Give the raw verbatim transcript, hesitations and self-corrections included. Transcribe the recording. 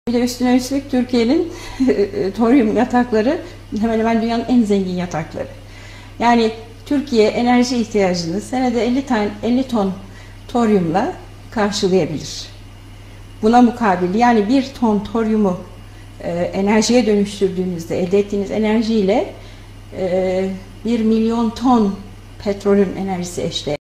Bir de üstüne üstlük Türkiye'nin toryum yatakları hemen hemen dünyanın en zengin yatakları. Yani Türkiye enerji ihtiyacını senede elli tane elli ton toryumla karşılayabilir. Buna mukabil yani bir ton toryumu e, enerjiye dönüştürdüğünüzde elde ettiğiniz enerjiyle e, bir milyon ton petrolün enerjisi eşdeğer.